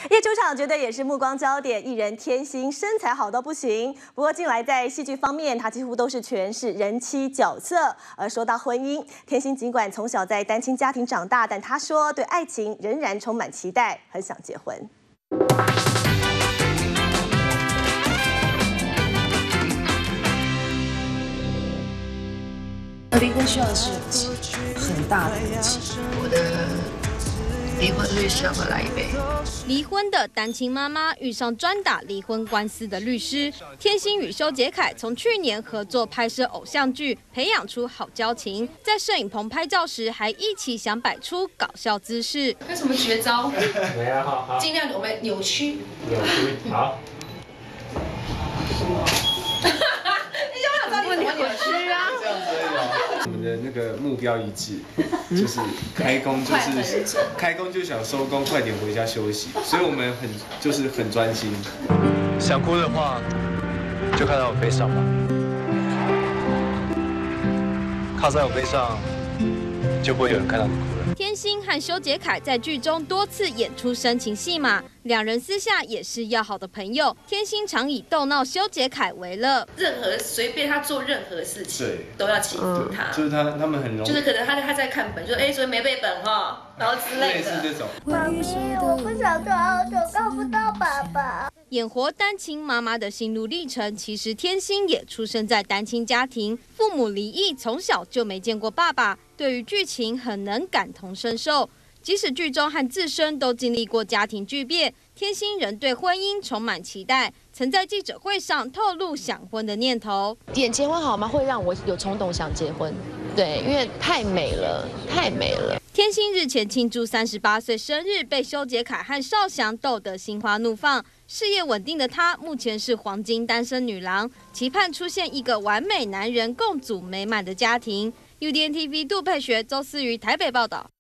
业主场绝对也是目光焦点，艺人天心身材好到不行。不过近来在戏剧方面，她几乎都是诠释人妻角色。而说到婚姻，天心尽管从小在单亲家庭长大，但她说对爱情仍然充满期待，很想结婚。 离婚需要的是勇气，很大的勇气。 我的离婚律师要不要来一杯？ 离婚的单亲妈妈遇上专打离婚官司的律师，天心与修杰楷从去年合作拍摄偶像剧，培养出好交情。在摄影棚拍照时，还一起想摆出搞笑姿势。 有什么绝招？ 没有，好， 尽量我们扭曲。 扭曲，好。 你有没有知道你怎么扭曲啊？ 这样子而已哦。我们的那个目标一致，就是开工就想收工，快点回家休息。所以我们很专心。 想哭的话，就看在我背上吧。靠在我背上，就不会有人看到你哭了。 天心和修杰楷在剧中多次演出深情戏码，两人私下也是要好的朋友。天心常以逗闹修杰楷为乐， 任何随便他做任何事情，都要欺负他。 就是他们很容易， 就是可能他在看本，就昨天没背本哈，然后之类的。 类似这种。 妈咪，我不想做好久看不到爸爸。 演活单亲妈妈的心路历程，其实天心也出生在单亲家庭，父母离异，从小就没见过爸爸，对于剧情很能感同身受。即使剧中和自身都经历过家庭巨变，天心仍对婚姻充满期待，曾在记者会上透露想婚的念头。 演结婚好吗？会让我有冲动想结婚，对，因为太美了，太美了。 天心日前庆祝38岁生日，被修杰楷和少祥逗得心花怒放。事业稳定的她，目前是黄金单身女郎，期盼出现一个完美男人，共组美满的家庭。UDN TV 杜佩学周思瑜台北报道。